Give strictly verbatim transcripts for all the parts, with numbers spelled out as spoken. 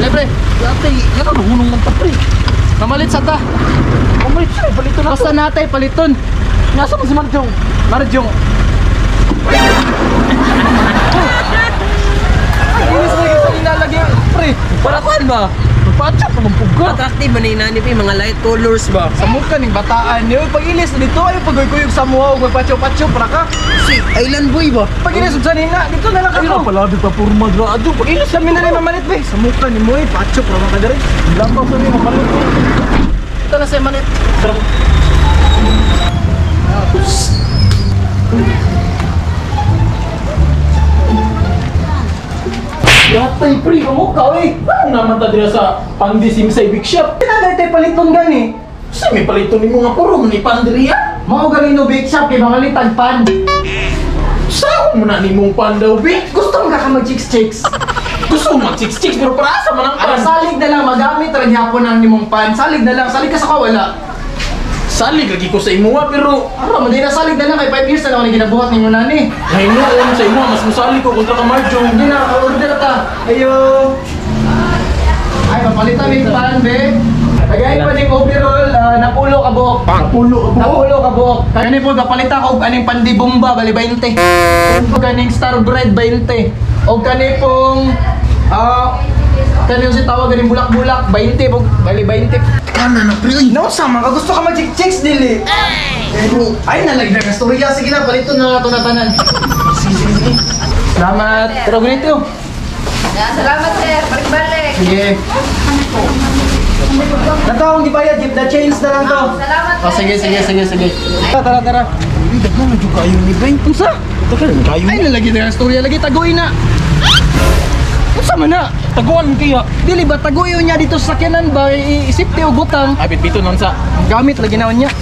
pre. Dati, yan ang hunong man ta, pre. Mamalit sa ta. Mamalit siya, paliton na to. Basta natay, paliton. Nasa mo si Marjong? Marjong. Inis mo yung nilalagay, pre. Para kuhan ba? Patsak naman puga. Attractive man ni nani pa mga light colors ba? Sa mukha ng bataan niyo. Pag ilis dito, ay pag-guyog sa muha. Huwag magpatyo-patyo, para ka. Si Island Boy ba? Pag ilis sa nina, dito na lang Ay, ako. pala, di pa puro magrado. Pag ilis Kami na rin mamalit, be. Sa mukha ni mo, eh. Patyo, para makadari. Lambaw sa rin, mamalit. Ito na sa'yo, malit. Yatay, pre, kamukha, eh. Ano naman ta dira sa pandisim sa ibig shop? Pinagay tayo paliton gani. Kasi may paliton ni mga puro, ni Pandria. Mao galing no bake shop, kay mga litag pan. Saan mo na ni mong pan daw, Vic? Gusto mo ka mag-chicks-chicks. Gusto mo mag-chicks-chicks, pero para asa man ang Ang pan? salig na lang, magamit rin hapon ang nimong pan. Salig na lang, salig ka sa kawala. Salig lagi ko sa imuha, pero Ara, hindi na salig na lang, kay five years na lang ako na ginabuhat ninyo nani. ngayon noon sa imuha, mas masalig ko kontra ka Marjong. Hindi na, order ta. Ayo. Ay, papalitan mo yung pan, be. Lagayin pa ng overall, uh, napulo ka buhok. Napulo ka buhok? Napulo ka buhok. Kani po, kapalitan ko, aning pandibomba, bali twenty. O kaning star bread, twenty. O kani pong, ah, kani yung si tawag, ganing bulak-bulak, twenty. Bali twenty. Kana na, pre. No, sama ka. Gusto ka mag-chicks, dili. Ay, nalagdag na storya. Sige na, palito na ito na tanan. Sige, sige, sige. Salamat. Tara, ganito. Ya, salamat sir. Balik-balik. Sige. Nato, akong gibayad. Give the change na lang to. Salamat Oh, sige, sige, sige, sige. Tara, tara, tara. Uy, daghan na juga kayo ni Beng. Unsa? Daghan na kayo. Ay, nalagyan na ng storya. Lagi taguin na. Unsa man na? Taguan mo kaya. Dili ba taguin niya dito sa sakyanan ba? Iisip tiyo gutang. Ay, bitbito nun sa. Gamit lagi naon niya.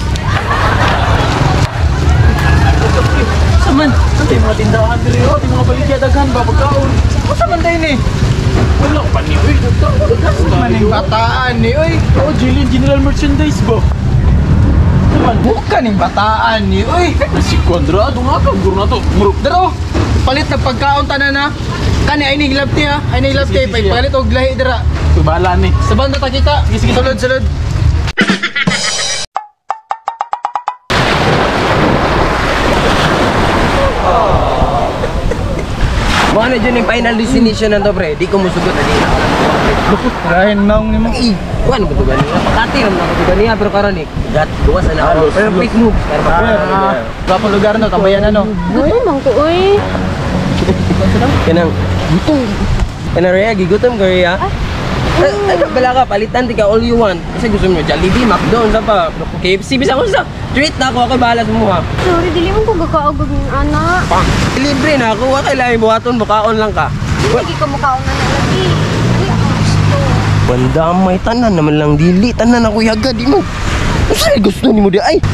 Unsa man? Ano yung mga tindahan diri o? Yung mga baligya daghan ba? Pagkaon. Unsa man din ni? Wala pa ni. Uy, daghan. Maning bataan ni, oy. Oh, Jillian General Merchandise ba? Naman. Bukan ning bataan ni, oy. Si Quadrado nga ka. Guro na to. Guro. Daro, palit ng pagkaon tanan na. Kani ay ning love tea, ay ning love tea, Sige, sige. palit og lahi dira. Tubala ni. Sa banda ta kita. Sige, sige. Sulod, sulod. Mga na dyan yung final destination na to pre. Di ko musugot na di na. Lupot, rahin maong ni mo. Ay, kuhan ko to ganyan. Pakati ram na ko to ganyan. Pero karon ni, gat duwas na ako. Pero fake move. Pero Ah, gwapo lugar no, tambayan na no. Uy, mangko uy. Kanang, kanang Rhea, gigutom ka Rhea. Ay, ay, bala ka, palitan di ka all you want. Kasi gusto mo Jollibee, McDonald's, sa pa. K F C, bisa ko sa treat na ako, ako'y bahala sa mga. Sorry, dili mo ko gakaog ng anak. Libre na ako, wakay lang buhaton, bukaon lang ka. Lagi ka mukhaon na lagi. Uy, ako gusto. Bandamay, tanan naman lang dili, tanan ako yaga, di mo. Kasi gusto ni mo di, ay!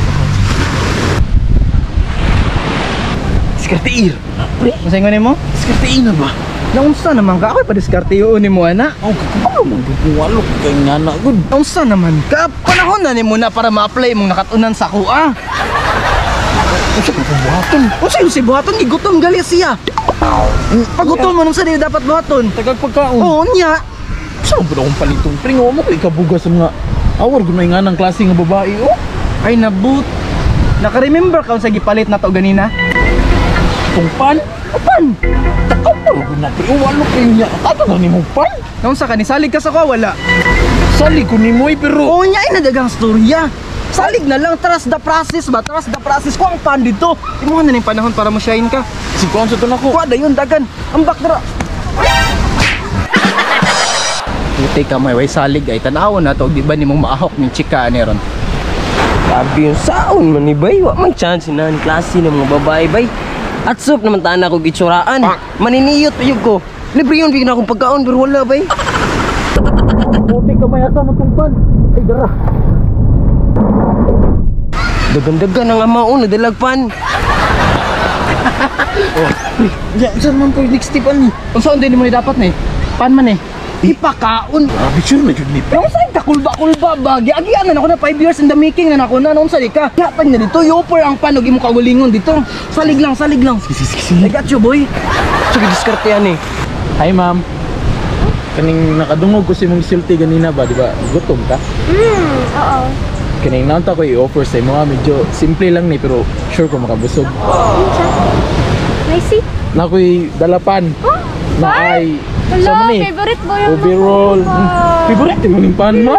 Skarteir! Unsa ingon nimo? Skarteir na ba? Naunsa naman ka? Ako'y padiskarte yun ni mo ana. Oh, kakapalo mo. Bukuwalo. Kaya nga na. Good. Naunsa naman ka? Panahon na ni mo na para ma-apply mong nakatunan sa kuha. Unsa ka buhaton? Unsa yung si buhaton? Igutom gali siya. Pagutom mo nung sa di dapat buhaton. Tagag pagkaon. Oo niya. Saan ba akong palitong? Pringo mo kay kabugas sa mga awar gumay nga ng klase nga babae. Oh, Ay nabut. Naka-remember ka kung sa gipalit na to ganina? itong pan. Upan! Takapal ko na pre. Oh, walo kayo niya. Ato na ni mo pan. Naunsa ka ni salig ka sa kuha wala. Salig ko ni mo eh, pero Oo niya ay nadagang storya. Salig na lang, trust the process ba? Trust the process ko ang pan dito. Imuha na ng panahon para mo shine ka. si Kuan sa to na ko. Kuha da yun, dagan. Ang bakdara. Buti ka may way salig ay tanawon na to. Di ba ni mong maahok ng chika ni ron? Sabi yung saon man ni bay, wa may chance na ang klase ng mga babae bay. At sup naman taan ako gitsuraan. Maniniyot pa yun ko. Libre yun, bigyan akong pagkaon, pero wala bay. Buti ka may asa mo itong pan. Ay, dara. Dagan-dagan ang amaon, nadalagpan. Oh, ya, saan man po yung next tip ani? Kung saan din mo dapat ni? Pan man eh. Ipakaon. Grabe, sure na dyan ni pa. Yung sa'yo kakulba-kulba ba? Giagian na ako na five years in the making na ako na. Noon sa di ka. Yatag na dito. Yoper ang panog mo kagulingon dito. Salig lang, salig lang. Sige, sige, sige. I got you boy. Sige, diskarte yan eh. Hi, ma'am. kaning nakadungog ko si mong silti ganina ba, di ba? Gutom ka? Hmm, oo. Kaning naunta ko i-offer sa mga medyo simple lang ni pero sure ko makabusog. Ano siya? May seat? Na ko'y dalapan. Huh? Na ay Hello, sa man eh, favorite mo yung overall. lupa. Hmm, favorite mo ning pan mo?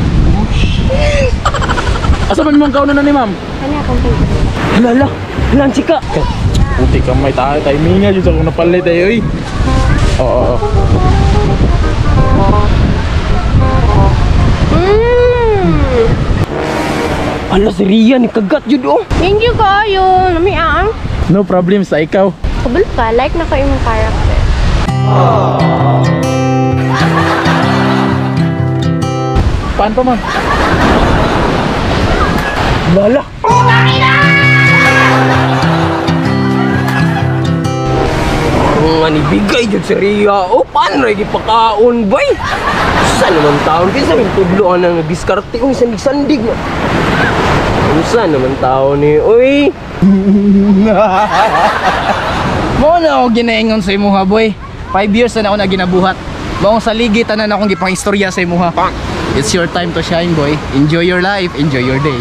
Asa man mong kauno na ni ma'am? Ano akong favorite? Hala, hala. Hala, ang chika. Puti ka may tayo, timinga dyan sa kung napalit tayo eh. Oo, oo. Hmm. Hala, si Rian, kagat yun oh. Thank you kayo. Nami ang. No problem sa ikaw. Kabul ka, like na ko yung character. Paan pa ma'am? Lala. Nga ni bigay jud si Ria. O paano ra gipakaon bay? Sa naman taon kinsa may tudloan ang diskarte kung isang sandig na. Unsa naman taon ni oy? Mao na ako ginaingon sa imuha boy. Five years na ako na ginabuhat. Maong saligi tanan akong gipang istorya sa imuha. It's your time to shine boy. Enjoy your life, enjoy your day.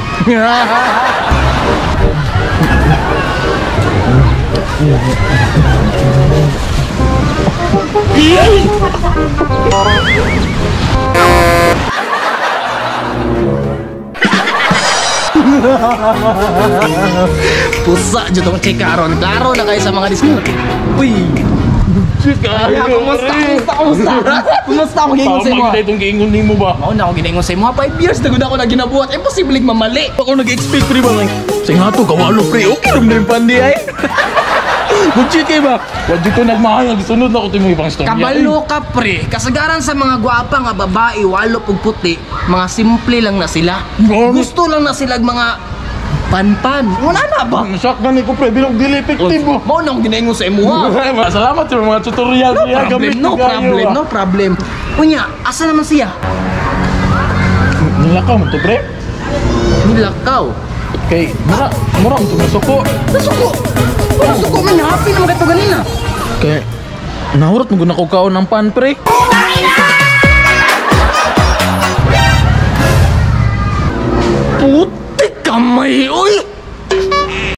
Pusa jud tong chikaron. Klaro na kayo sa mga diskarte. Uy. Kaya, kumusta? Kumusta? Kumusta? Kumusta ako gingon sa imuha? Tama itong giingon ni mo ba? Mao na ako ginaingon sa imuha. Five years na gud ako na ginabuhat. Imposible mamali. Ako nag-expect pre ba lang? Sing hato kawalo pre. Okay ram din pandi ay. Butchit kay ba? Wa dito nagmahal gisunod na ko timo ibang istorya. Kabalo ka pre. Kasagaran sa mga gwapa nga babae, walo pug puti, mga simple lang na sila. Gusto lang na sila mga panpan. Wala na ba? Ang shock na ni ko pre, bilog dili effective mo. Mao na akong ginaingon sa imuha. Salamat sa mga tutorial No siya. problem, no problem, no problem. Unya, asa naman siya? Nilakaw mo to pre? Nilakaw. Kay, mura, mura mo masuko. Nasuko. Nasuko man, happy naman kayo ganina. Kay, nahurot mo guna ko kaon ng pan pre. Putik kamay, oy!